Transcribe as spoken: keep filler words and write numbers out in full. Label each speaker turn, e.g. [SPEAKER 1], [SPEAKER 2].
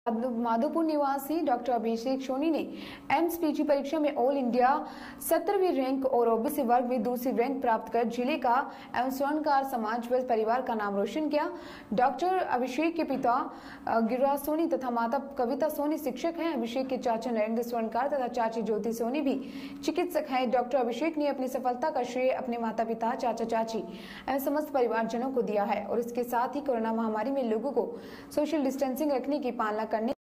[SPEAKER 1] माधोपुर निवासी डॉक्टर अभिषेक सोनी ने AIIMS PG परीक्षा में ऑल इंडिया सत्रहवीं रैंक और ओबीसी वर्ग में दूसरी रैंक प्राप्त कर जिले का एवं स्वर्णकार समाज व परिवार का नाम रोशन किया। डॉक्टर अभिषेक के पिता गिरिराज सोनी तथा माता कविता सोनी शिक्षक हैं। अभिषेक के चाचा नरेंद्र स्वर्णकार तथा चाची ज्योति सोनी भी चिकित्सक हैं। डॉक्टर अभिषेक ने अपनी सफलता का श्रेय अपने माता पिता, चाचा चाची एवं समस्त परिवारजनों को दिया है और इसके साथ ही कोरोना महामारी में लोगों को सोशल डिस्टेंसिंग रखने की पालना